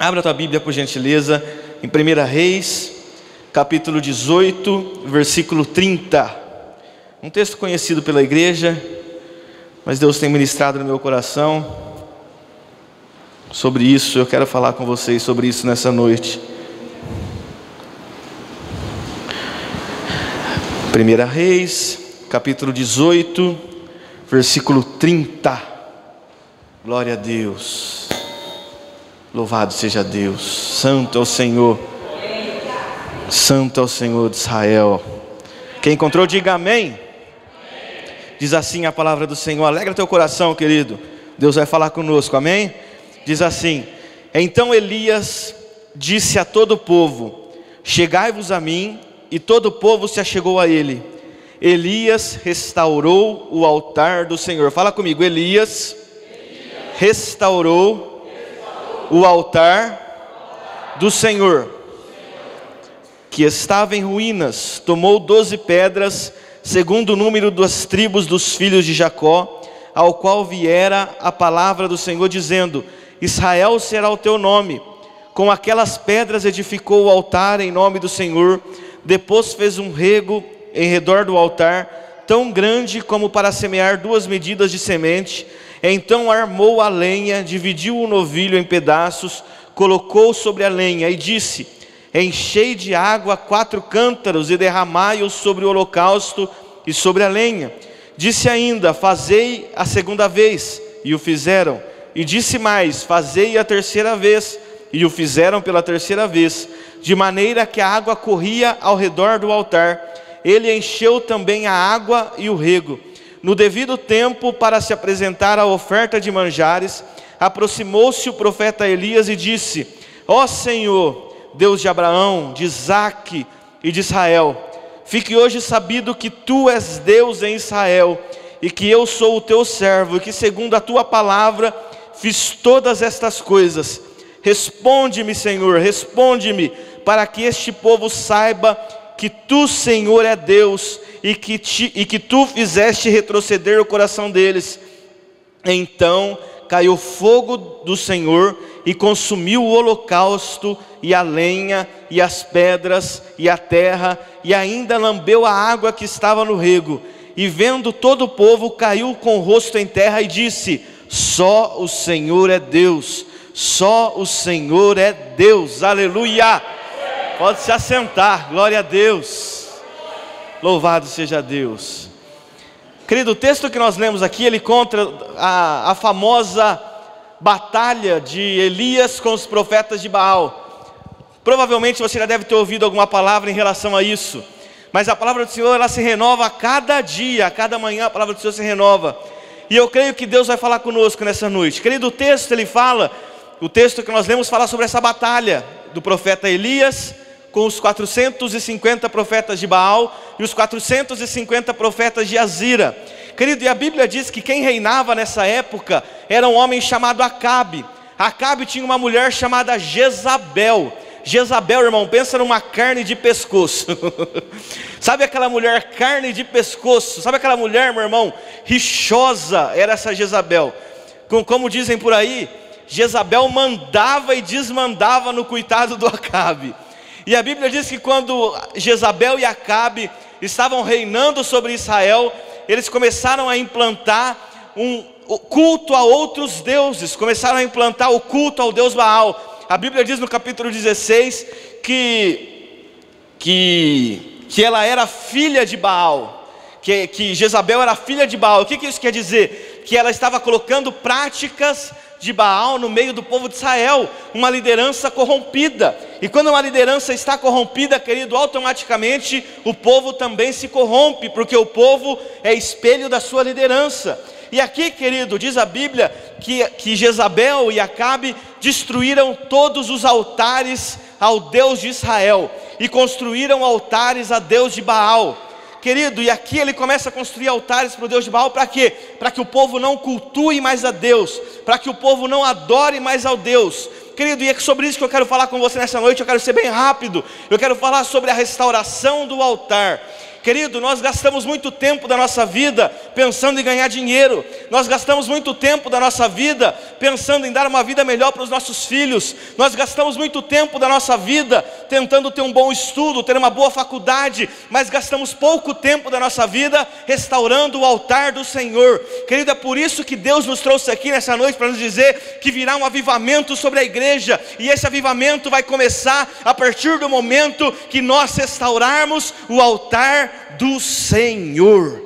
Abra a tua Bíblia, por gentileza, em 1 Reis, capítulo 18, versículo 30. Um texto conhecido pela igreja, mas Deus tem ministrado no meu coração sobre isso. Eu quero falar com vocês sobre isso nessa noite. 1 Reis, capítulo 18, versículo 30. Glória a Deus. Louvado seja Deus. Santo é o Senhor. Santo é o Senhor de Israel. Quem encontrou, diga amém. Diz assim a palavra do Senhor. Alegra teu coração, querido. Deus vai falar conosco, amém? Diz assim: então Elias disse a todo o povo: chegai-vos a mim. E todo o povo se achegou a ele. Elias restaurou o altar do Senhor. Fala comigo. Elias restaurou o altar do Senhor, que estava em ruínas. Tomou 12 pedras, segundo o número das tribos dos filhos de Jacó, ao qual viera a palavra do Senhor, dizendo: Israel será o teu nome. Com aquelas pedras edificou o altar em nome do Senhor. Depois fez um rego em redor do altar, tão grande como para semear 2 medidas de semente. Então armou a lenha, dividiu o novilho em pedaços, colocou sobre a lenha e disse: enchei de água 4 cântaros e derramai-o sobre o holocausto e sobre a lenha. Disse ainda: fazei a segunda vez, e o fizeram. E disse mais: fazei a terceira vez, e o fizeram pela terceira vez, de maneira que a água corria ao redor do altar. Ele encheu também a água e o rego. No devido tempo, para se apresentar a oferta de manjares, aproximou-se o profeta Elias e disse: ó Senhor, Deus de Abraão, de Isaque e de Israel, fique hoje sabido que tu és Deus em Israel, e que eu sou o teu servo, e que segundo a tua palavra fiz todas estas coisas. Responde-me, Senhor, responde-me, para que este povo saiba que tu, Senhor, é Deus, e que tu fizeste retroceder o coração deles. Então caiu fogo do Senhor e consumiu o holocausto e a lenha e as pedras e a terra, e ainda lambeu a água que estava no rego. E vendo todo o povo, caiu com o rosto em terra e disse: só o Senhor é Deus, só o Senhor é Deus. Aleluia. Pode se assentar, glória a Deus. Louvado seja Deus. Querido, o texto que nós lemos aqui, ele conta a famosa batalha de Elias com os profetas de Baal. Provavelmente você já deve ter ouvido alguma palavra em relação a isso, mas a palavra do Senhor, ela se renova a cada dia, a cada manhã a palavra do Senhor se renova. E eu creio que Deus vai falar conosco nessa noite. Querido, o texto o texto que nós lemos fala sobre essa batalha do profeta Elias com os 450 profetas de Baal e os 450 profetas de Azira. Querido, e a Bíblia diz que quem reinava nessa época era um homem chamado Acabe. Acabe tinha uma mulher chamada Jezabel. Jezabel, irmão, pensa numa carne de pescoço. Sabe aquela mulher carne de pescoço? Sabe aquela mulher, meu irmão, rixosa? Era essa Jezabel. Como dizem por aí, Jezabel mandava e desmandava no coitado do Acabe. E a Bíblia diz que quando Jezabel e Acabe estavam reinando sobre Israel, eles começaram a implantar o culto a outros deuses, começaram a implantar o culto ao Deus Baal. A Bíblia diz no capítulo 16 que ela era filha de Baal, que Jezabel era filha de Baal. O que isso quer dizer? Que ela estava colocando práticas de Baal no meio do povo de Israel, uma liderança corrompida. E quando uma liderança está corrompida, querido, automaticamente o povo também se corrompe, porque o povo é espelho da sua liderança. E aqui, querido, diz a Bíblia que Jezabel e Acabe destruíram todos os altares ao Deus de Israel e construíram altares a Deus de Baal. Querido, e aqui ele começa a construir altares para o Deus de Baal, para quê? Para que o povo não cultue mais a Deus, para que o povo não adore mais ao Deus. Querido, e é sobre isso que eu quero falar com você nessa noite. Eu quero ser bem rápido. Eu quero falar sobre a restauração do altar. Querido, nós gastamos muito tempo da nossa vida pensando em ganhar dinheiro. Nós gastamos muito tempo da nossa vida pensando em dar uma vida melhor para os nossos filhos. Nós gastamos muito tempo da nossa vida tentando ter um bom estudo, ter uma boa faculdade, mas gastamos pouco tempo da nossa vida restaurando o altar do Senhor. Querido, é por isso que Deus nos trouxe aqui nessa noite para nos dizer que virá um avivamento sobre a igreja, e esse avivamento vai começar a partir do momento que nós restaurarmos o altar do Senhor.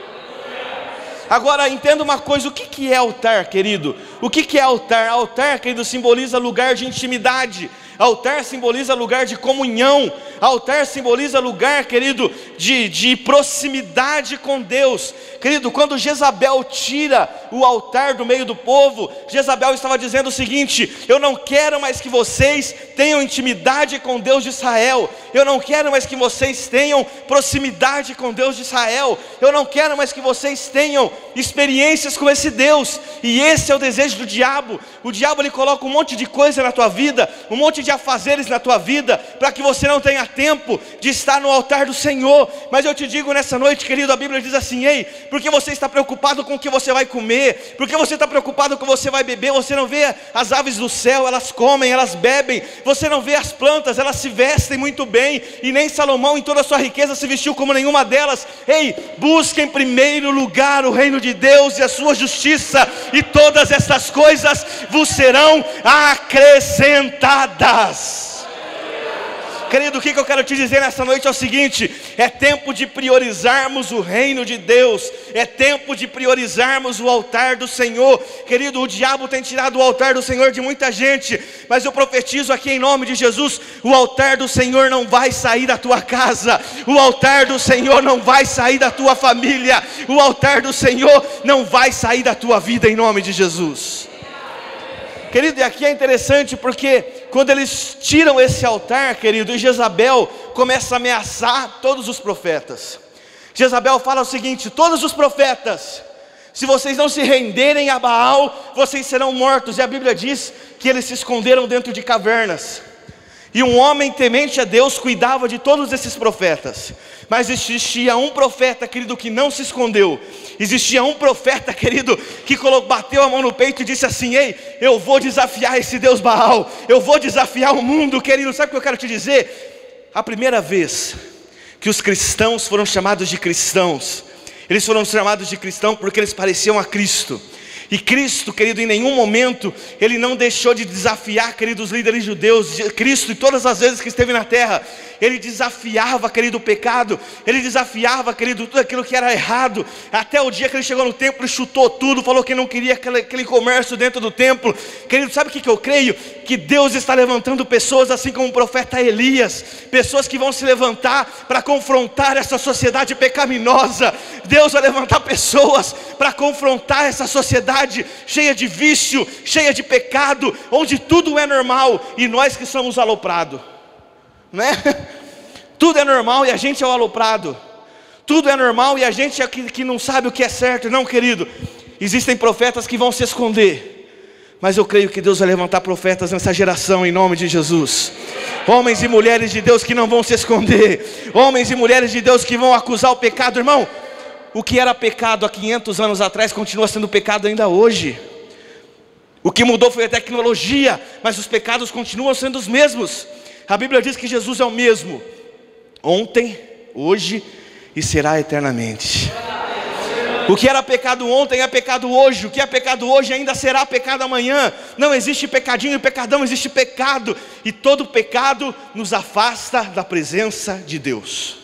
Agora entenda uma coisa: o que é altar, querido? O que é altar? Altar, querido, simboliza lugar de intimidade. Altar simboliza lugar de comunhão. Altar simboliza lugar, querido, de proximidade com Deus. Querido, quando Jezabel tira o altar do meio do povo, Jezabel estava dizendo o seguinte: eu não quero mais que vocês tenham intimidade com Deus de Israel. Eu não quero mais que vocês tenham proximidade com Deus de Israel. Eu não quero mais que vocês tenham experiências com esse Deus. E esse é o desejo do diabo. O diabo, ele coloca um monte de coisa na tua vida, um monte de afazeres na tua vida, para que você não tenha tempo de estar no altar do Senhor. Mas eu te digo nessa noite, querido, a Bíblia diz assim: ei, porque você está preocupado com o que você vai comer, porque você está preocupado com o que você vai beber, você não vê as aves do céu, elas comem, elas bebem, você não vê as plantas, elas se vestem muito bem, e nem Salomão em toda a sua riqueza se vestiu como nenhuma delas. Ei, busque em primeiro lugar o reino de Deus e a sua justiça, e todas essas coisas vos serão acrescentadas. Querido, o que eu quero te dizer nessa noite é o seguinte: é tempo de priorizarmos o reino de Deus, é tempo de priorizarmos o altar do Senhor. Querido, o diabo tem tirado o altar do Senhor de muita gente, mas eu profetizo aqui em nome de Jesus: o altar do Senhor não vai sair da tua casa, o altar do Senhor não vai sair da tua família, o altar do Senhor não vai sair da tua vida, em nome de Jesus. Querido, e aqui é interessante porque quando eles tiram esse altar, querido, e Jezabel começa a ameaçar todos os profetas. Jezabel fala o seguinte: todos os profetas, se vocês não se renderem a Baal, vocês serão mortos. E a Bíblia diz que eles se esconderam dentro de cavernas. E um homem temente a Deus cuidava de todos esses profetas. Mas existia um profeta, querido, que não se escondeu. Existia um profeta, querido, que bateu a mão no peito e disse assim: ei, eu vou desafiar esse Deus Baal, eu vou desafiar o mundo, querido. Sabe o que eu quero te dizer? A primeira vez que os cristãos foram chamados de cristãos, eles foram chamados de cristão porque eles pareciam a Cristo. E Cristo, querido, em nenhum momento Ele não deixou de desafiar, querido, os líderes judeus. Cristo, em todas as vezes que esteve na terra, Ele desafiava, querido, o pecado. Ele desafiava, querido, tudo aquilo que era errado. Até o dia que Ele chegou no templo e chutou tudo, falou que não queria aquele comércio dentro do templo. Querido, sabe o que eu creio? Que Deus está levantando pessoas assim como o profeta Elias, pessoas que vão se levantar para confrontar essa sociedade pecaminosa. Deus vai levantar pessoas para confrontar essa sociedade cheia de vício, cheia de pecado, onde tudo é normal, e nós que somos aloprados, né? Tudo é normal e a gente é o aloprado. Tudo é normal e a gente é que não sabe o que é certo. Não, querido, existem profetas que vão se esconder, mas eu creio que Deus vai levantar profetas nessa geração, em nome de Jesus. Homens e mulheres de Deus que não vão se esconder, homens e mulheres de Deus que vão acusar o pecado. Irmão, o que era pecado há 500 anos atrás continua sendo pecado ainda hoje. O que mudou foi a tecnologia, mas os pecados continuam sendo os mesmos. A Bíblia diz que Jesus é o mesmo ontem, hoje e será eternamente. O que era pecado ontem é pecado hoje. O que é pecado hoje ainda será pecado amanhã. Não existe pecadinho e pecadão, existe pecado. E todo pecado nos afasta da presença de Deus.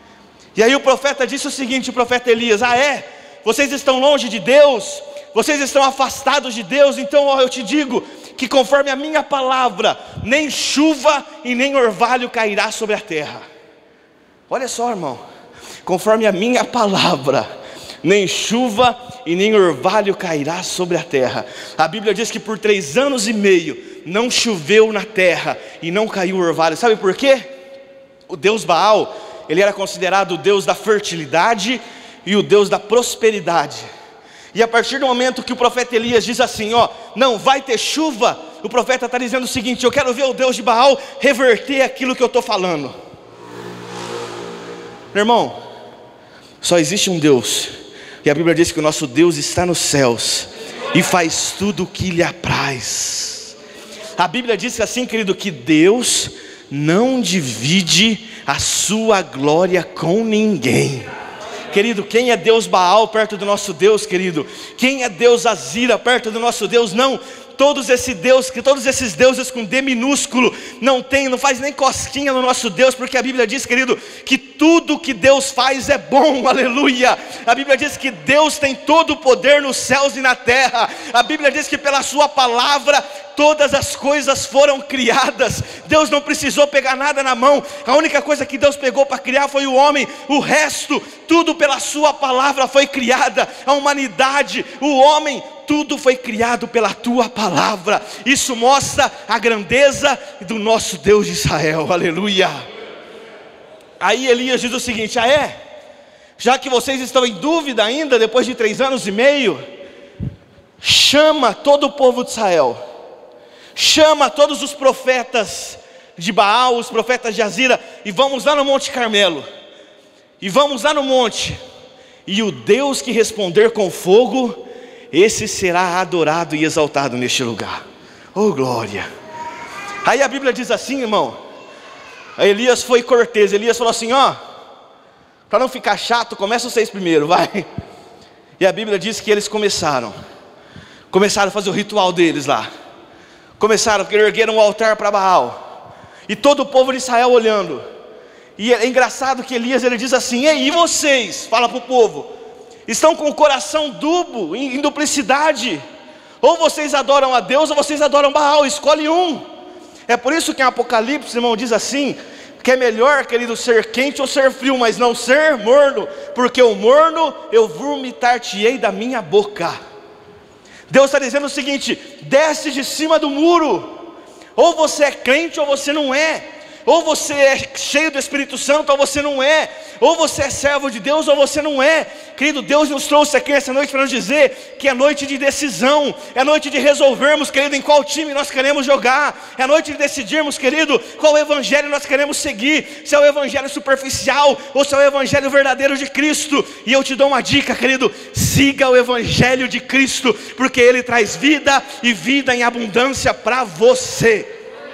E aí o profeta disse o seguinte, o profeta Elias: vocês estão longe de Deus, vocês estão afastados de Deus, então eu te digo que conforme a minha palavra, nem chuva e nem orvalho cairá sobre a terra. Olha só, irmão, conforme a minha palavra, nem chuva e nem orvalho cairá sobre a terra. A Bíblia diz que por 3 anos e meio não choveu na terra e não caiu orvalho. Sabe por quê? O Deus Baal, ele era considerado o Deus da fertilidade e o Deus da prosperidade. E a partir do momento que o profeta Elias diz assim, não vai ter chuva, o profeta está dizendo o seguinte: eu quero ver o Deus de Baal reverter aquilo que eu estou falando. Meu irmão, Só existe um Deus, e a Bíblia diz que o nosso Deus está nos céus e faz tudo o que lhe apraz. A Bíblia diz assim, querido, que Deus não divide a sua glória com ninguém. Querido, quem é Deus Baal perto do nosso Deus, querido? Quem é Deus Azira perto do nosso Deus? Não. Todos esses deuses com D minúsculo não faz nem cosquinha no nosso Deus, porque a Bíblia diz, querido, que tudo que Deus faz é bom, aleluia. A Bíblia diz que Deus tem todo o poder nos céus e na terra. A Bíblia diz que pela sua palavra todas as coisas foram criadas. Deus não precisou pegar nada na mão, a única coisa que Deus pegou para criar foi o homem. O resto, tudo pela sua palavra foi criada. A humanidade, o homem, tudo foi criado pela tua palavra. Isso mostra a grandeza do nosso Deus de Israel, aleluia. Aí Elias diz o seguinte: já que vocês estão em dúvida ainda, depois de 3 anos e meio, chama todo o povo de Israel, chama todos os profetas de Baal, os profetas de Azira, e vamos lá no Monte Carmelo, e vamos lá no monte, e o Deus que responder com fogo, esse será adorado e exaltado neste lugar. Oh glória. Aí a Bíblia diz assim, irmão, Elias foi cortês. Elias falou assim: para não ficar chato, começa vocês primeiro, vai. E a Bíblia diz que eles começaram a fazer o ritual deles lá. Porque ergueram um altar para Baal, e todo o povo de Israel olhando. E é engraçado que Elias, ele diz assim: e vocês, fala para o povo, estão com o coração duplo, em duplicidade. Ou vocês adoram a Deus, ou vocês adoram Baal, escolhe um. É por isso que em Apocalipse, irmão, diz assim, que é melhor, querido, ser quente ou ser frio, mas não ser morno, porque o morno eu vomitar-te-ei da minha boca. Deus está dizendo o seguinte: desce de cima do muro, ou você é crente ou você não é, ou você é cheio do Espírito Santo ou você não é, ou você é servo de Deus ou você não é. Querido, Deus nos trouxe aqui essa noite para nos dizer que é noite de decisão, é noite de resolvermos, querido, em qual time nós queremos jogar, é noite de decidirmos, querido, qual evangelho nós queremos seguir, se é o evangelho superficial ou se é o evangelho verdadeiro de Cristo. E eu te dou uma dica, querido: siga o evangelho de Cristo, porque ele traz vida e vida em abundância para você.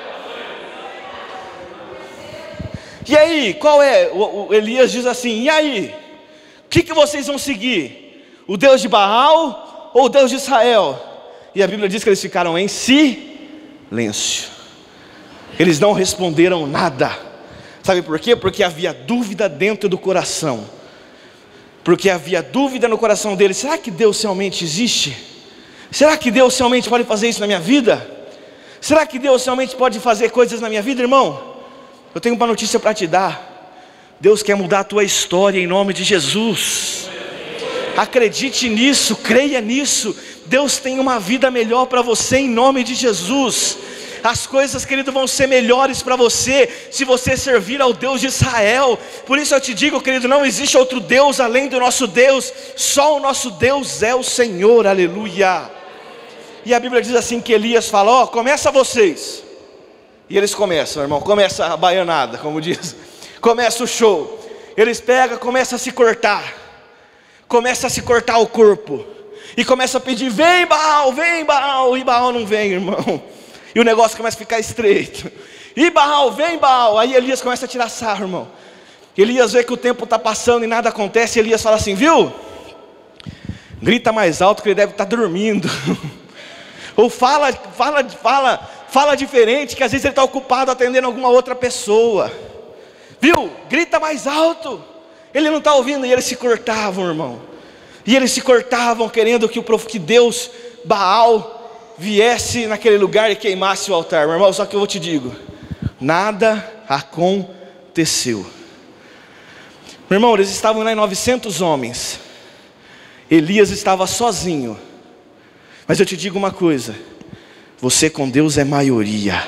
E aí, qual é? O Elias diz assim: e aí? O que vocês vão seguir? O Deus de Baal ou o Deus de Israel? E a Bíblia diz que eles ficaram em silêncio. Eles não responderam nada. Sabe por quê? Porque havia dúvida dentro do coração. Porque havia dúvida no coração deles: será que Deus realmente existe? Será que Deus realmente pode fazer isso na minha vida? Será que Deus realmente pode fazer coisas na minha vida, irmão? Eu tenho uma notícia para te dar: Deus quer mudar a tua história em nome de Jesus. Acredite nisso, creia nisso. Deus tem uma vida melhor para você em nome de Jesus. As coisas, querido, vão ser melhores para você se você servir ao Deus de Israel. Por isso eu te digo, querido, não existe outro Deus além do nosso Deus. Só o nosso Deus é o Senhor, aleluia. E a Bíblia diz assim que Elias fala: começa vocês. E eles começam, irmão, começa a baianada, como diz, começa o show. Eles pegam, começam a se cortar o corpo, e começam a pedir: vem Baal, e Baal não vem, irmão. E o negócio começa a ficar estreito. E Baal, vem Baal. Aí Elias começa a tirar sarro, irmão. Elias vê que o tempo está passando e nada acontece. Elias fala assim: viu? Grita mais alto que ele deve estar dormindo. Ou fala diferente, que às vezes ele está ocupado atendendo alguma outra pessoa. Viu? Grita mais alto. Ele não está ouvindo. E eles se cortavam, irmão. E eles se cortavam querendo que Deus, Baal, viesse naquele lugar e queimasse o altar. Meu irmão, só que eu te digo: nada aconteceu. Meu irmão, eles estavam lá em 900 homens. Elias estava sozinho. Mas eu te digo uma coisa: você com Deus é maioria.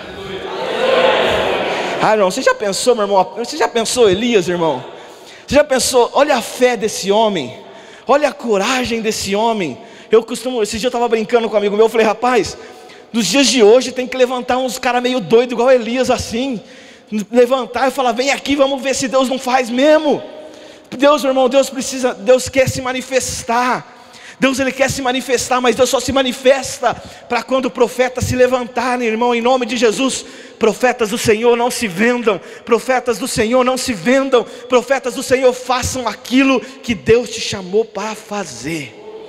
Irmão, você já pensou, meu irmão? Você já pensou Elias, irmão? Você já pensou? Olha a fé desse homem, olha a coragem desse homem. Esse dia eu estava brincando com um amigo meu. Eu falei: rapaz, nos dias de hoje tem que levantar uns caras meio doidos igual Elias assim. Levantar e falar: vem aqui, vamos ver se Deus não faz mesmo. Deus, meu irmão, Deus quer se manifestar. Deus, Ele quer se manifestar, mas Deus só se manifesta para quando o profeta se levantarem, irmão, em nome de Jesus. Profetas do Senhor não se vendam, profetas do Senhor não se vendam, profetas do Senhor façam aquilo que Deus te chamou para fazer.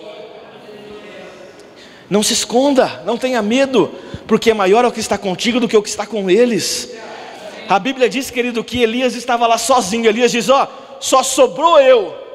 Não se esconda, não tenha medo, porque maior é o que está contigo do que o que está com eles. A Bíblia diz, querido, que Elias estava lá sozinho. Elias diz, só sobrou eu.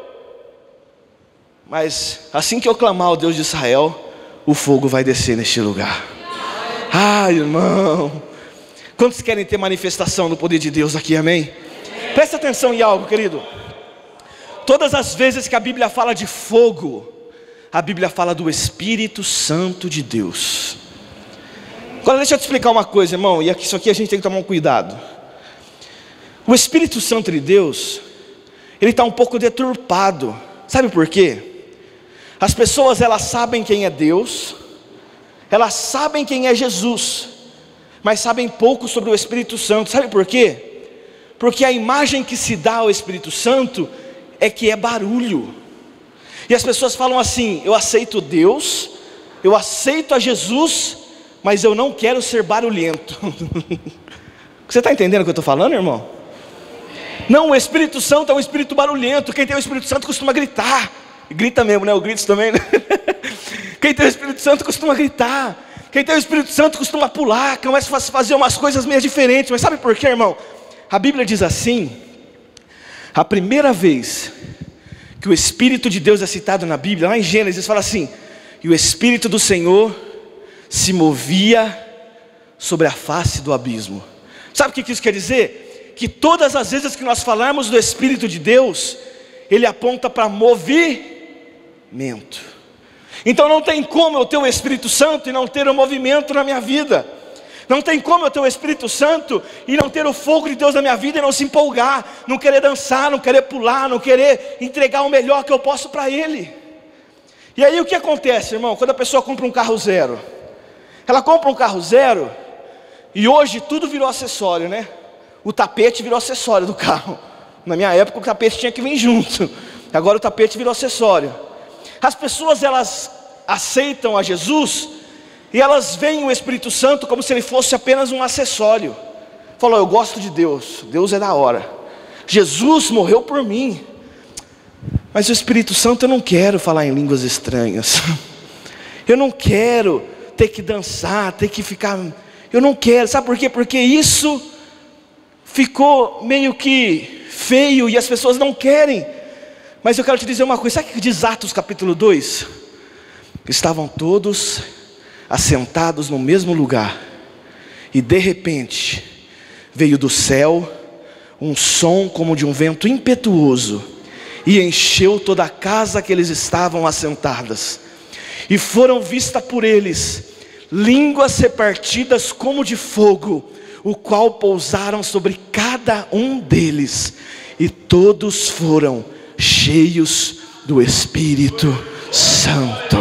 Mas assim que eu clamar ao Deus de Israel, o fogo vai descer neste lugar. Irmão, quantos querem ter manifestação do poder de Deus aqui, amém? Presta atenção em algo, querido. Todas as vezes que a Bíblia fala de fogo, a Bíblia fala do Espírito Santo de Deus. Agora deixa eu te explicar uma coisa, irmão, e isso aqui a gente tem que tomar um cuidado. O Espírito Santo de Deus, ele está um pouco deturpado. Sabe por quê? As pessoas, elas sabem quem é Deus, elas sabem quem é Jesus, mas sabem pouco sobre o Espírito Santo. Sabe por quê? Porque a imagem que se dá ao Espírito Santo é que é barulho. E as pessoas falam assim: eu aceito Deus, eu aceito a Jesus, mas eu não quero ser barulhento. Você está entendendo o que eu estou falando, irmão? Não, o Espírito Santo é um espírito barulhento. Quem tem o Espírito Santo costuma gritar. Grita mesmo, né? O grito também, né? Quem tem o Espírito Santo costuma gritar. Quem tem o Espírito Santo costuma pular, começa a fazer umas coisas meio diferentes. Mas sabe por quê, irmão? A Bíblia diz assim: a primeira vez que o Espírito de Deus é citado na Bíblia, lá em Gênesis, fala assim: e o Espírito do Senhor se movia sobre a face do abismo. Sabe o que isso quer dizer? Que todas as vezes que nós falarmos do Espírito de Deus, ele aponta para movimento. Então não tem como eu ter o Espírito Santo e não ter o movimento na minha vida. Não tem como eu ter o Espírito Santo e não ter o fogo de Deus na minha vida e não se empolgar, não querer dançar, não querer pular, não querer entregar o melhor que eu posso para Ele. E aí o que acontece, irmão? Quando a pessoa compra um carro zero, ela compra um carro zero e hoje tudo virou acessório, né? O tapete virou acessório do carro. Na minha época o tapete tinha que vir junto. Agora o tapete virou acessório. As pessoas, elas aceitam a Jesus e elas veem o Espírito Santo como se ele fosse apenas um acessório. Falou: eu gosto de Deus, Deus é da hora, Jesus morreu por mim, mas o Espírito Santo eu não quero falar em línguas estranhas. Eu não quero ter que dançar, ter que ficar... Eu não quero, sabe por quê? Porque isso ficou meio que feio e as pessoas não querem. Mas eu quero te dizer uma coisa, sabe o que diz Atos capítulo 2? Estavam todos assentados no mesmo lugar, e de repente veio do céu um som como de um vento impetuoso, e encheu toda a casa que eles estavam assentadas, e foram vistas por eles línguas repartidas como de fogo, o qual pousaram sobre cada um deles, e todos foram cheios do Espírito Santo.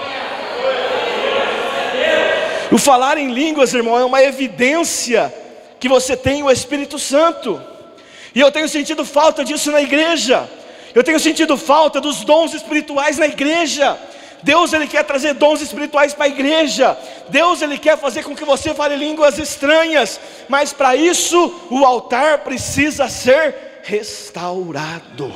O falar em línguas, irmão, é uma evidência que você tem o Espírito Santo. E eu tenho sentido falta disso na igreja. Eu tenho sentido falta dos dons espirituais na igreja. Deus, ele quer trazer dons espirituais para a igreja. Deus, ele quer fazer com que você fale línguas estranhas. Mas para isso, o altar precisa ser restaurado.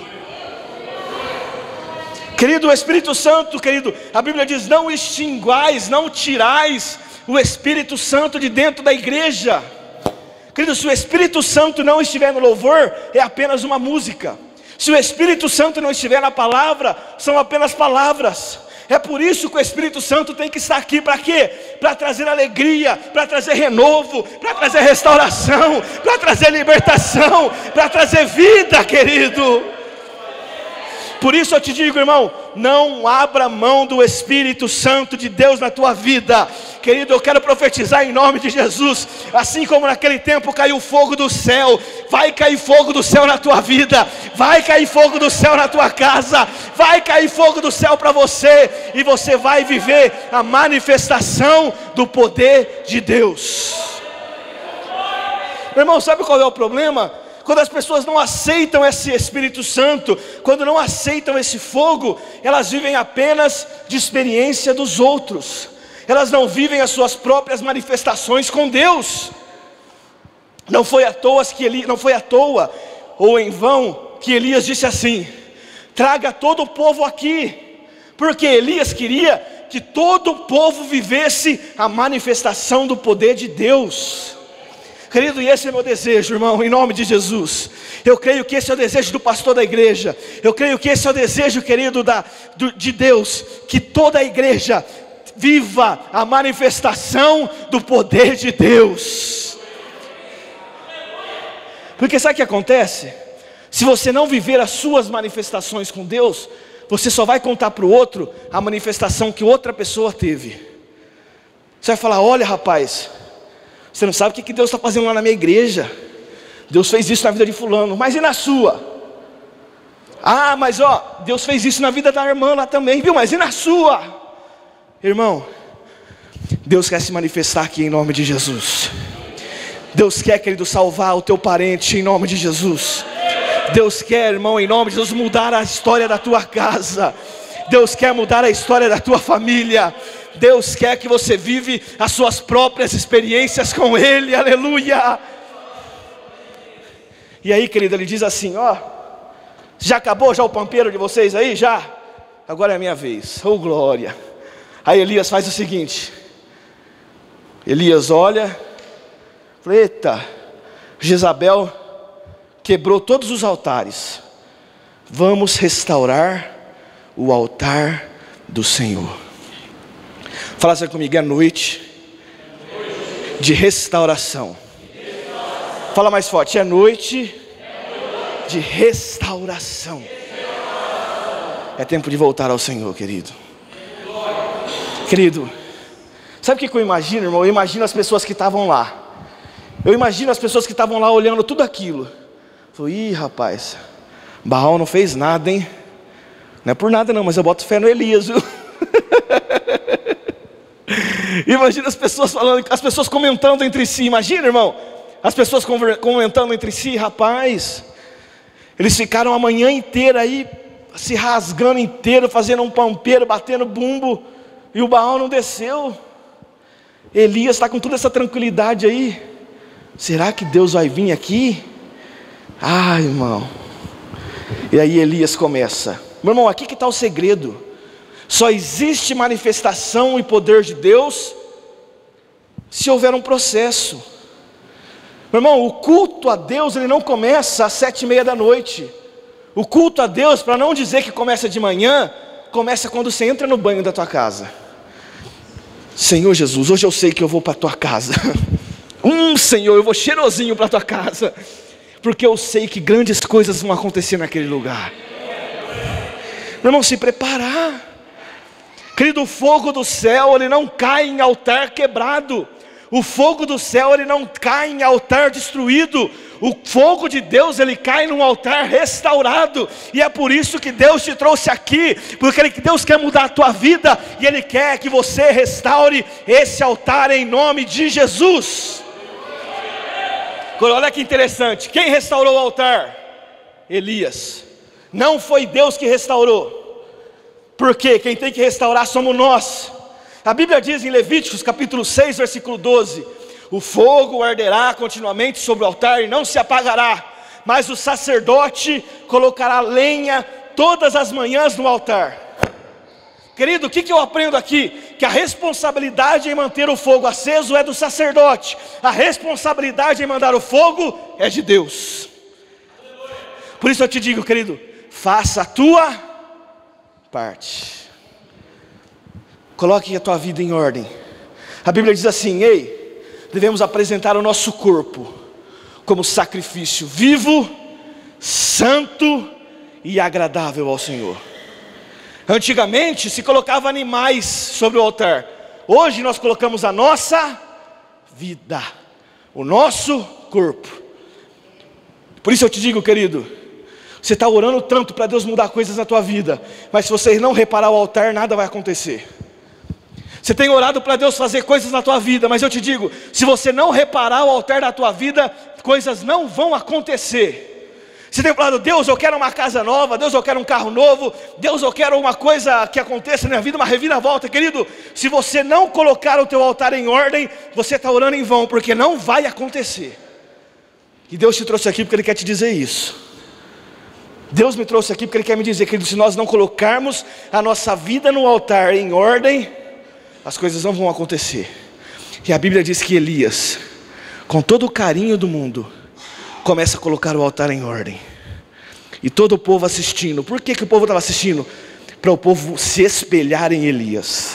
Querido, o Espírito Santo, querido, a Bíblia diz: não extinguais, não tirais o Espírito Santo de dentro da igreja. Querido, se o Espírito Santo não estiver no louvor, é apenas uma música. Se o Espírito Santo não estiver na palavra, são apenas palavras. É por isso que o Espírito Santo tem que estar aqui. Para quê? Para trazer alegria, para trazer renovo, para trazer restauração, para trazer libertação, para trazer vida, querido. Por isso eu te digo, irmão, não abra mão do Espírito Santo de Deus na tua vida. Querido, eu quero profetizar em nome de Jesus. Assim como naquele tempo caiu fogo do céu, vai cair fogo do céu na tua vida, vai cair fogo do céu na tua casa, vai cair fogo do céu para você, e você vai viver a manifestação do poder de Deus. Meu irmão, sabe qual é o problema? Quando as pessoas não aceitam esse Espírito Santo, quando não aceitam esse fogo, elas vivem apenas de experiência dos outros, elas não vivem as suas próprias manifestações com Deus. Não foi à toa ou em vão que Elias disse assim: traga todo o povo aqui, porque Elias queria que todo o povo vivesse a manifestação do poder de Deus. Querido, e esse é meu desejo, irmão, em nome de Jesus. Eu creio que esse é o desejo do pastor da igreja. Eu creio que esse é o desejo, querido, de Deus, que toda a igreja viva a manifestação do poder de Deus. Porque sabe o que acontece? Se você não viver as suas manifestações com Deus, você só vai contar para o outro a manifestação que outra pessoa teve. Você vai falar: olha, rapaz, você não sabe o que Deus está fazendo lá na minha igreja. Deus fez isso na vida de fulano, mas e na sua? Ah, mas Deus fez isso na vida da irmã lá também, viu? Mas e na sua? Irmão, Deus quer se manifestar aqui em nome de Jesus. Deus quer, querido, salvar o teu parente em nome de Jesus. Deus quer, irmão, em nome de Jesus, mudar a história da tua casa. Deus quer mudar a história da tua família. Deus quer que você vive as suas próprias experiências com Ele, aleluia. E aí, querido, ele diz assim: já acabou já o pampeiro de vocês aí? Já? Agora é a minha vez, glória. Aí Elias faz o seguinte, Elias olha, fala: eita, Jezabel quebrou todos os altares, vamos restaurar o altar do Senhor. Fala assim comigo: é noite de restauração. Fala mais forte: é noite de restauração. É tempo de voltar ao Senhor, querido. Querido, sabe o que eu imagino, irmão? Eu imagino as pessoas que estavam lá. Eu imagino as pessoas que estavam lá olhando tudo aquilo. Falei: ih, rapaz, Baal não fez nada, hein? Não é por nada não, mas eu boto fé no Elias, viu? Imagina as pessoas falando, as pessoas comentando entre si. Imagina, irmão, as pessoas comentando entre si: rapaz, eles ficaram a manhã inteira aí, se rasgando inteiro, fazendo um pampeiro, batendo bumbo, e o Baal não desceu. Elias está com toda essa tranquilidade aí. Será que Deus vai vir aqui? Ai, irmão. E aí Elias começa. Meu irmão, aqui que está o segredo. Só existe manifestação e poder de Deus se houver um processo. Meu irmão, o culto a Deus, ele não começa às 7:30 da noite. O culto a Deus, para não dizer que começa de manhã, começa quando você entra no banho da tua casa. Senhor Jesus, hoje eu sei que eu vou para a tua casa. Senhor, eu vou cheirosinho para a tua casa, porque eu sei que grandes coisas vão acontecer naquele lugar. Meu irmão, se preparar. Querido, o fogo do céu, ele não cai em altar quebrado. O fogo do céu, ele não cai em altar destruído. O fogo de Deus, ele cai num altar restaurado. E é por isso que Deus te trouxe aqui, porque Deus quer mudar a tua vida, e Ele quer que você restaure esse altar em nome de Jesus. Agora, olha que interessante, quem restaurou o altar? Elias. Não foi Deus que restaurou, porque quem tem que restaurar somos nós. A Bíblia diz em Levíticos capítulo 6, versículo 12: o fogo arderá continuamente sobre o altar e não se apagará, mas o sacerdote colocará lenha todas as manhãs no altar. Querido, o que eu aprendo aqui? Que a responsabilidade em manter o fogo aceso é do sacerdote. A responsabilidade em mandar o fogo é de Deus. Por isso eu te digo, querido, faça a tua parte. Coloque a tua vida em ordem. A Bíblia diz assim: devemos apresentar o nosso corpo como sacrifício vivo, santo e agradável ao Senhor. Antigamente se colocava animais sobre o altar. Hoje nós colocamos a nossa vida, o nosso corpo. Por isso eu te digo, querido, você está orando tanto para Deus mudar coisas na tua vida, mas se você não reparar o altar, nada vai acontecer. Você tem orado para Deus fazer coisas na tua vida, mas eu te digo, se você não reparar o altar da tua vida, coisas não vão acontecer. Você tem falado: Deus, eu quero uma casa nova, Deus, eu quero um carro novo, Deus, eu quero uma coisa que aconteça na minha vida, uma reviravolta. Querido, se você não colocar o teu altar em ordem, você está orando em vão, porque não vai acontecer. E Deus te trouxe aqui porque Ele quer te dizer isso. Deus me trouxe aqui porque Ele quer me dizer, querido, se nós não colocarmos a nossa vida no altar em ordem, as coisas não vão acontecer. E a Bíblia diz que Elias, com todo o carinho do mundo, começa a colocar o altar em ordem. E todo o povo assistindo. Por que o povo estava assistindo? Para o povo se espelhar em Elias.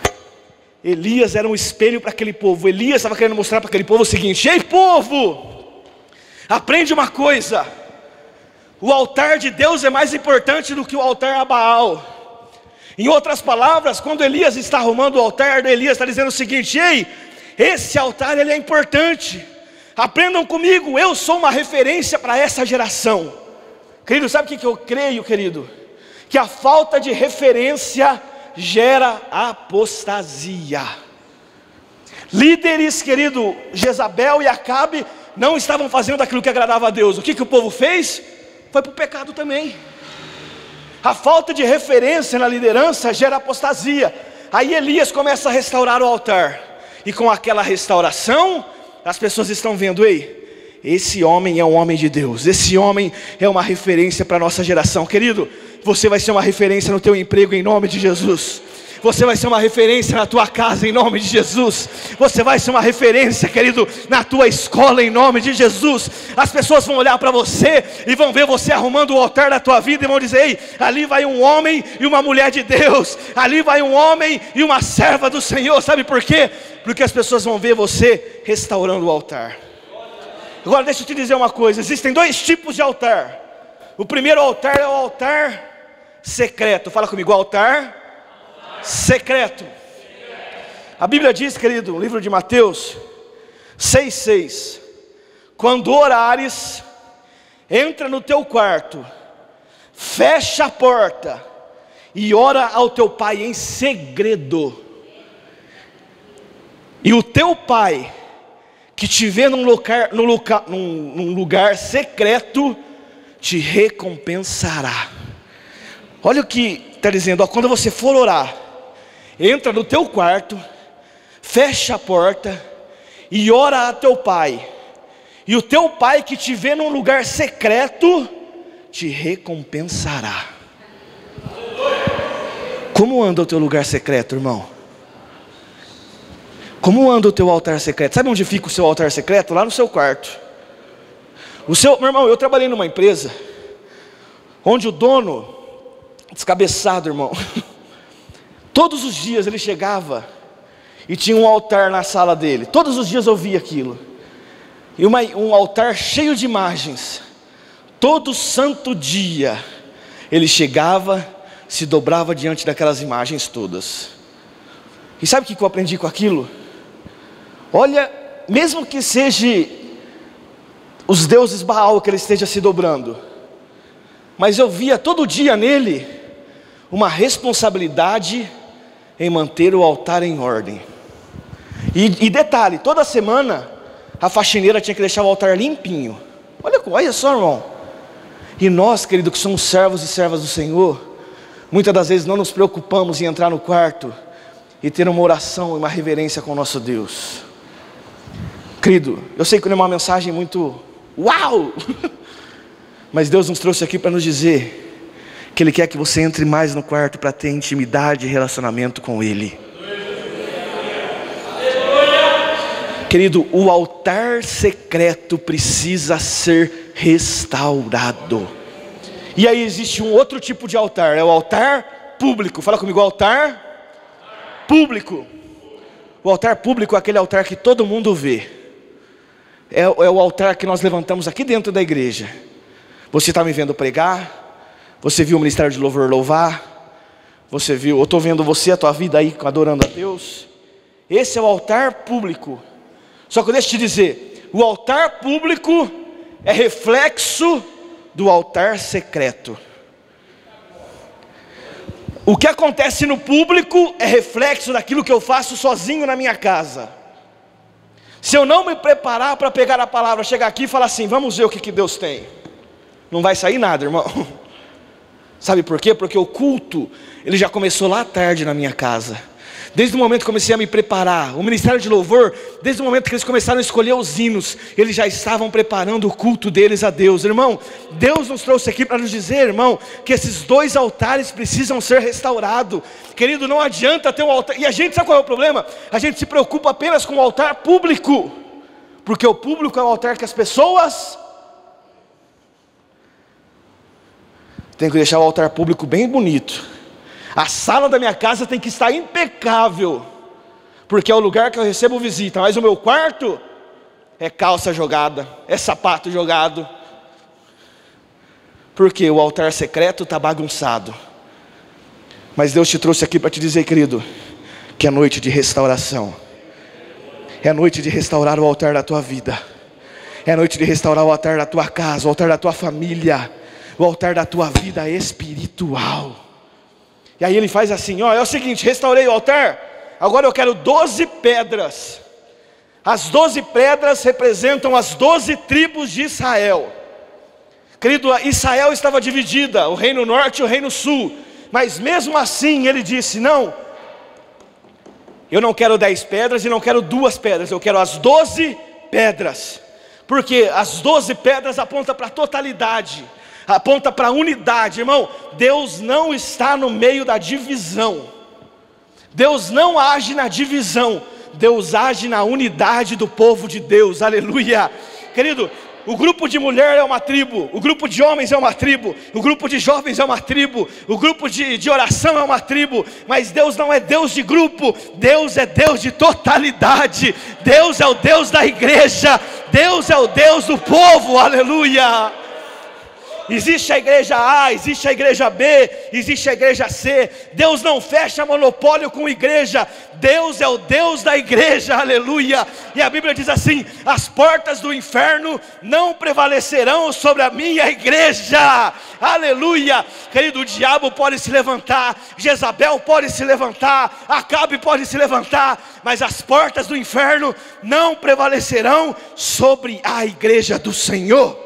Elias era um espelho para aquele povo. Elias estava querendo mostrar para aquele povo o seguinte: ei, povo, aprende uma coisa. O altar de Deus é mais importante do que o altar a Baal. Em outras palavras, quando Elias está arrumando o altar, Elias está dizendo o seguinte: ei, esse altar ele é importante. Aprendam comigo, eu sou uma referência para essa geração. Querido, sabe o que eu creio, querido? Que a falta de referência gera apostasia. Líderes, querido, Jezabel e Acabe não estavam fazendo aquilo que agradava a Deus. O que o povo fez? Foi para o pecado também. A falta de referência na liderança gera apostasia. Aí Elias começa a restaurar o altar. E com aquela restauração, as pessoas estão vendo: ei, esse homem é um homem de Deus, esse homem é uma referência para a nossa geração. Querido, você vai ser uma referência no teu emprego em nome de Jesus. Você vai ser uma referência na tua casa em nome de Jesus. Você vai ser uma referência, querido, na tua escola em nome de Jesus. As pessoas vão olhar para você e vão ver você arrumando o altar da tua vida e vão dizer: ei, ali vai um homem e uma mulher de Deus, ali vai um homem e uma serva do Senhor. Sabe por quê? Porque as pessoas vão ver você restaurando o altar. Agora deixa eu te dizer uma coisa: existem dois tipos de altar. O primeiro altar é o altar secreto. Fala comigo: altar secreto. A Bíblia diz, querido, no livro de Mateus 6,6: quando orares, entra no teu quarto, fecha a porta e ora ao teu pai em segredo. E o teu pai, que te vê num lugar secreto, te recompensará. Olha o que está dizendo: ó, quando você for orar, entra no teu quarto, fecha a porta e ora a teu pai. E o teu pai que te vê num lugar secreto, te recompensará. Como anda o teu lugar secreto, irmão? Como anda o teu altar secreto? Sabe onde fica o seu altar secreto? Lá no seu quarto. Meu irmão, eu trabalhei numa empresa onde o dono, descabeçado, irmão, todos os dias ele chegava e tinha um altar na sala dele. Todos os dias eu via aquilo. E um altar cheio de imagens. Todo santo dia ele chegava, se dobrava diante daquelas imagens todas. E sabe o que eu aprendi com aquilo? Olha, mesmo que seja os deuses Baal que ele esteja se dobrando, mas eu via todo dia nele uma responsabilidade em manter o altar em ordem. E detalhe, toda semana a faxineira tinha que deixar o altar limpinho. Olha só, irmão. E nós, querido, que somos servos e servas do Senhor, muitas das vezes não nos preocupamos em entrar no quarto e ter uma oração e uma reverência com o nosso Deus. Querido, eu sei que não é uma mensagem muito uau, mas Deus nos trouxe aqui para nos dizer que Ele quer que você entre mais no quarto para ter intimidade e relacionamento com Ele. Querido, o altar secreto precisa ser restaurado. E aí existe um outro tipo de altar, é o altar público. Fala comigo: altar público. O altar público é aquele altar que todo mundo vê. É o altar que nós levantamos aqui dentro da igreja. Você está me vendo pregar, você viu o ministério de louvor louvar, você viu, eu estou vendo você, a tua vida aí adorando a Deus. Esse é o altar público. Só que deixa eu te dizer, o altar público é reflexo do altar secreto. O que acontece no público é reflexo daquilo que eu faço sozinho na minha casa. Se eu não me preparar para pegar a palavra, chegar aqui e falar assim, vamos ver o que Deus tem, não vai sair nada, irmão. Sabe por quê? Porque o culto, ele já começou lá à tarde na minha casa. Desde o momento que comecei a me preparar, o ministério de louvor, desde o momento que eles começaram a escolher os hinos, eles já estavam preparando o culto deles a Deus. Irmão, Deus nos trouxe aqui para nos dizer, irmão, que esses 2 altares precisam ser restaurados. Querido, não adianta ter um altar, e a gente sabe qual é o problema? A gente se preocupa apenas com o altar público, porque o público é o altar que as pessoas... Tem que deixar o altar público bem bonito. A sala da minha casa tem que estar impecável, porque é o lugar que eu recebo visita. Mas o meu quarto é calça jogada, é sapato jogado, porque o altar secreto está bagunçado. Mas Deus te trouxe aqui para te dizer, querido, que é noite de restauração. É noite de restaurar o altar da tua vida. É noite de restaurar o altar da tua casa, o altar da tua família, o altar da tua vida espiritual. E aí ele faz assim, ó, é o seguinte, restaurei o altar, agora eu quero 12 pedras. As 12 pedras representam as 12 tribos de Israel. Querido, Israel estava dividida, o reino norte e o reino sul. Mas mesmo assim ele disse, não, eu não quero 10 pedras e não quero 2 pedras, eu quero as 12 pedras. Porque as 12 pedras apontam para a totalidade, aponta para a unidade. Irmão, Deus não está no meio da divisão. Deus não age na divisão. Deus age na unidade do povo de Deus, aleluia. Querido, o grupo de mulher é uma tribo, o grupo de homens é uma tribo, o grupo de jovens é uma tribo, o grupo de oração é uma tribo. Mas Deus não é Deus de grupo, Deus é Deus de totalidade. Deus é o Deus da igreja, Deus é o Deus do povo, aleluia. Existe a igreja A, existe a igreja B, existe a igreja C. Deus não fecha monopólio com igreja. Deus é o Deus da igreja, aleluia. E a Bíblia diz assim, as portas do inferno não prevalecerão sobre a minha igreja, aleluia. Querido, o diabo pode se levantar, Jezabel pode se levantar, Acabe pode se levantar, mas as portas do inferno não prevalecerão sobre a igreja do Senhor.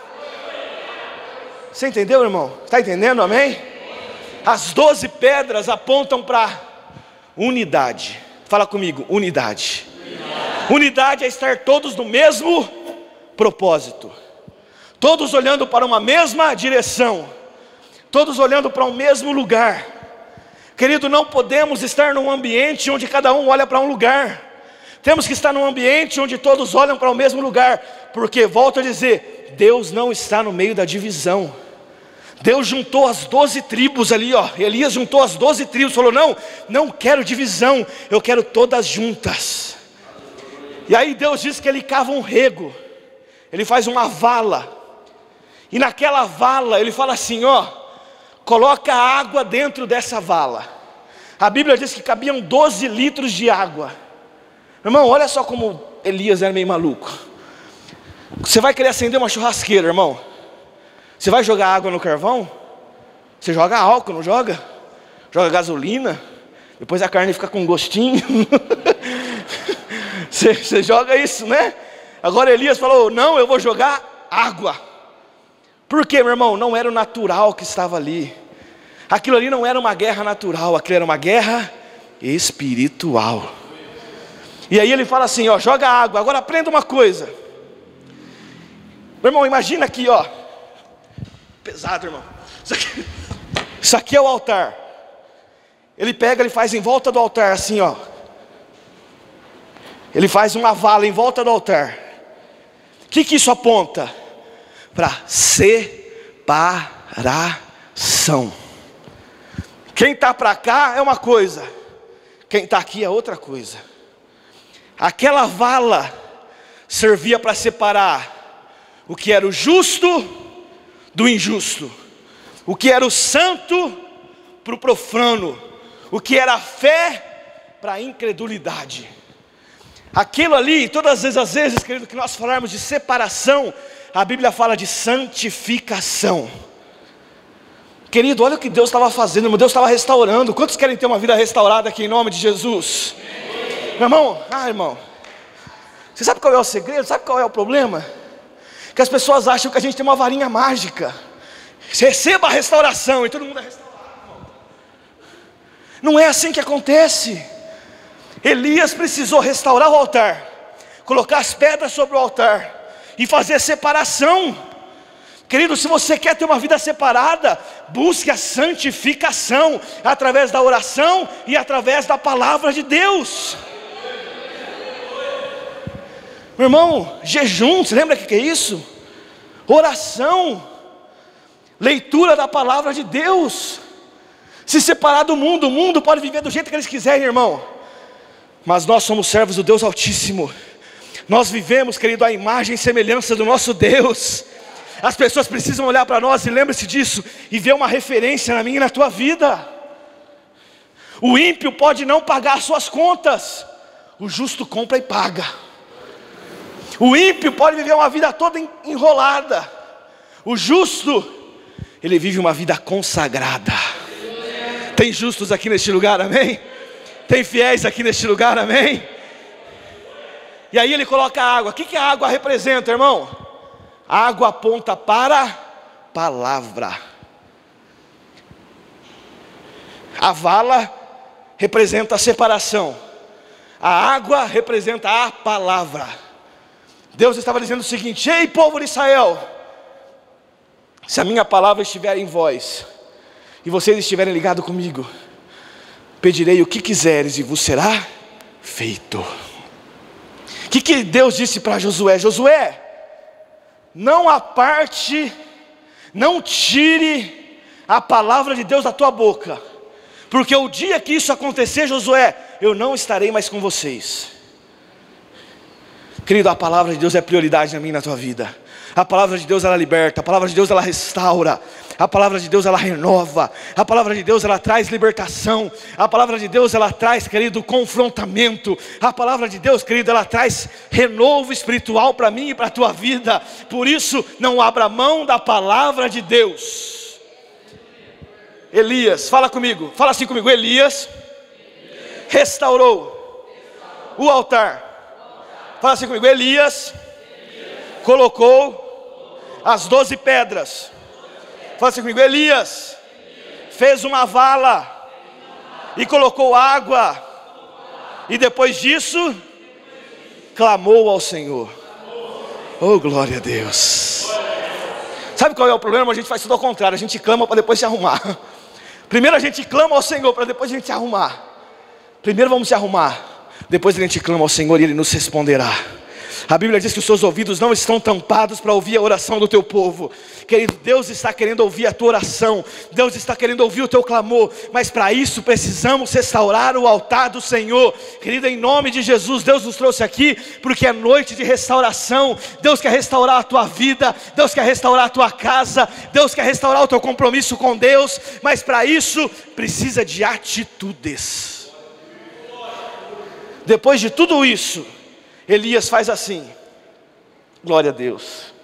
Você entendeu, irmão? Está entendendo, amém? As 12 pedras apontam para unidade. Fala comigo, unidade. Unidade é estar todos no mesmo propósito, todos olhando para uma mesma direção, todos olhando para um mesmo lugar. Querido, não podemos estar num ambiente onde cada um olha para um lugar. Temos que estar num ambiente onde todos olham para o mesmo lugar, porque, volto a dizer, Deus não está no meio da divisão. Deus juntou as 12 tribos ali, ó. Elias juntou as 12 tribos, falou, não quero divisão, eu quero todas juntas. E aí Deus diz que ele cava um rego, ele faz uma vala, e naquela vala ele fala assim, ó, coloca água dentro dessa vala. A Bíblia diz que cabiam 12 litros de água. Irmão, olha só como Elias era meio maluco. Você vai querer acender uma churrasqueira, irmão? Você vai jogar água no carvão? Você joga álcool, não joga? Joga gasolina, depois a carne fica com gostinho. Você joga isso, né? Agora Elias falou, não, eu vou jogar água. Por quê, meu irmão? Não era o natural que estava ali. Aquilo ali não era uma guerra natural, aquilo era uma guerra espiritual. E aí ele fala assim, ó, joga água. Agora aprenda uma coisa. Meu irmão, imagina aqui, ó. Pesado, irmão. Isso aqui é o altar. Ele pega, ele faz em volta do altar assim, ó. Ele faz uma vala em volta do altar. O que isso aponta? Para separação. Quem está para cá é uma coisa, quem está aqui é outra coisa. Aquela vala servia para separar o que era o justo do injusto, o que era o santo para o profano, o que era a fé para a incredulidade. Aquilo ali, todas as vezes, querido, que nós falarmos de separação, a Bíblia fala de santificação. Querido, olha o que Deus estava fazendo, Deus estava restaurando. Quantos querem ter uma vida restaurada aqui em nome de Jesus? Meu irmão, irmão, Você sabe qual é o segredo? Sabe qual é o problema? Que as pessoas acham que a gente tem uma varinha mágica. Receba a restauração e todo mundo é restaurado. Não é assim que acontece. Elias precisou restaurar o altar, colocar as pedras sobre o altar e fazer separação. Querido, se você quer ter uma vida separada, busque a santificação através da oração e através da palavra de Deus. Meu irmão, jejum, você lembra o que é isso? Oração, leitura da palavra de Deus. Se separar do mundo, o mundo pode viver do jeito que eles quiserem, irmão, mas nós somos servos do Deus Altíssimo. Nós vivemos, querido, a imagem e semelhança do nosso Deus. As pessoas precisam olhar para nós, e lembre-se disso, e ver uma referência na minha e na tua vida. O ímpio pode não pagar as suas contas, o justo compra e paga. O ímpio pode viver uma vida toda enrolada, o justo, ele vive uma vida consagrada. Tem justos aqui neste lugar, amém? Tem fiéis aqui neste lugar, amém? E aí ele coloca a água. O que a água representa, irmão? A água aponta para a palavra. A vala representa a separação, a água representa a palavra. Deus estava dizendo o seguinte: ei, povo de Israel, se a minha palavra estiver em vós, e vocês estiverem ligados comigo, pedirei o que quiseres e vos será feito. O que Deus disse para Josué? Josué, não aparte, não tire a palavra de Deus da tua boca, porque o dia que isso acontecer, Josué, eu não estarei mais com vocês. Querido, a palavra de Deus é prioridade na minha e na tua vida. A palavra de Deus ela liberta, a palavra de Deus ela restaura, a palavra de Deus ela renova, a palavra de Deus ela traz libertação, a palavra de Deus ela traz, querido, confrontamento, a palavra de Deus, querido, ela traz renovo espiritual para mim e para a tua vida. Por isso, não abra mão da palavra de Deus. Elias, fala comigo, fala assim comigo. Elias restaurou o altar. Fala assim comigo. Elias colocou as 12 pedras. Fala assim comigo. Elias fez uma vala e colocou água, e depois disso clamou ao Senhor. Oh, glória a Deus. Sabe qual é o problema? A gente faz tudo ao contrário. A gente clama para depois se arrumar. Primeiro a gente clama ao Senhor para depois a gente se arrumar. Primeiro vamos se arrumar, depois a gente clama ao Senhor e Ele nos responderá. A Bíblia diz que os seus ouvidos não estão tampados para ouvir a oração do teu povo. Querido, Deus está querendo ouvir a tua oração, Deus está querendo ouvir o teu clamor, mas para isso precisamos restaurar o altar do Senhor. Querido, em nome de Jesus, Deus nos trouxe aqui porque é noite de restauração. Deus quer restaurar a tua vida, Deus quer restaurar a tua casa, Deus quer restaurar o teu compromisso com Deus, mas para isso precisa de atitudes. Depois de tudo isso, Elias faz assim. Glória a Deus.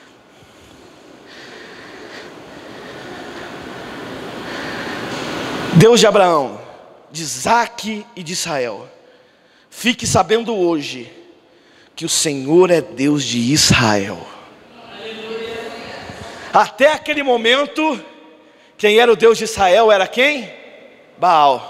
Deus de Abraão, de Isaque e de Israel, fique sabendo hoje que o Senhor é Deus de Israel. Até aquele momento, quem era o Deus de Israel era quem? Baal.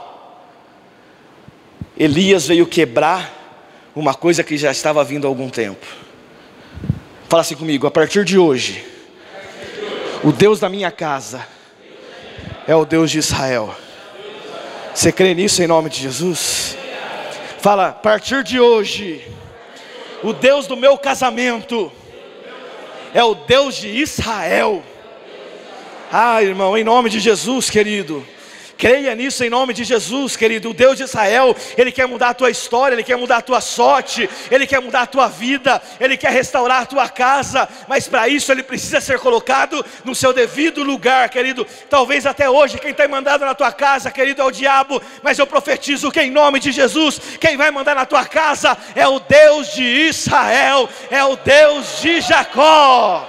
Elias veio quebrar uma coisa que já estava vindo há algum tempo. Fala assim comigo. A partir de hoje, o Deus da minha casa é o Deus de Israel. Você crê nisso em nome de Jesus? Fala, a partir de hoje, o Deus do meu casamento é o Deus de Israel. Ah, irmão, em nome de Jesus, querido, creia nisso em nome de Jesus, querido. O Deus de Israel, Ele quer mudar a tua história, Ele quer mudar a tua sorte, Ele quer mudar a tua vida, Ele quer restaurar a tua casa, mas para isso Ele precisa ser colocado no seu devido lugar, querido. Talvez até hoje quem tem mandado na tua casa, querido, é o diabo, mas eu profetizo que em nome de Jesus, quem vai mandar na tua casa é o Deus de Israel, é o Deus de Jacó.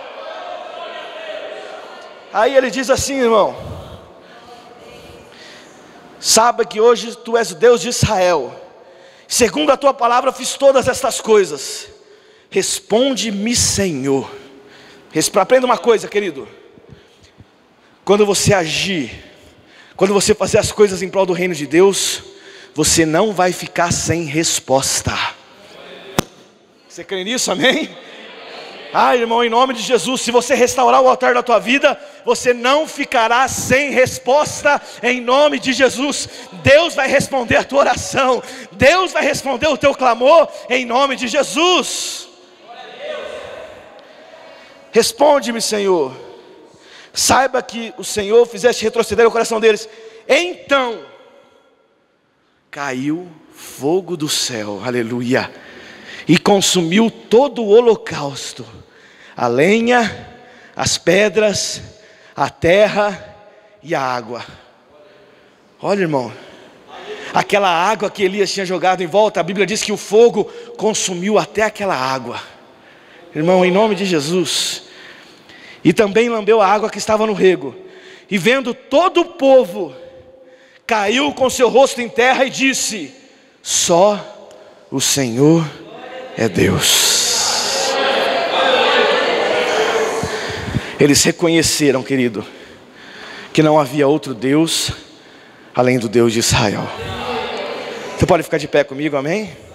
Aí ele diz assim, irmão: saiba que hoje tu és o Deus de Israel, segundo a tua palavra fiz todas estas coisas. Responde-me, Senhor. Aprenda uma coisa, querido. Quando você agir, quando você fazer as coisas em prol do reino de Deus, você não vai ficar sem resposta. Você crê nisso, amém? Irmão, em nome de Jesus, se você restaurar o altar da tua vida, você não ficará sem resposta, em nome de Jesus. Deus vai responder a tua oração, Deus vai responder o teu clamor, em nome de Jesus. Responde-me, Senhor. Saiba que o Senhor fizeste retroceder o coração deles. Então caiu fogo do céu, aleluia, e consumiu todo o holocausto, a lenha, as pedras, a terra e a água. Olha, irmão, aquela água que Elias tinha jogado em volta, a Bíblia diz que o fogo consumiu até aquela água. Irmão, em nome de Jesus. E também lambeu a água que estava no rego. E vendo todo o povo, caiu com seu rosto em terra e disse: só o Senhor é Deus. Eles reconheceram, querido, que não havia outro Deus além do Deus de Israel. Você pode ficar de pé comigo, amém?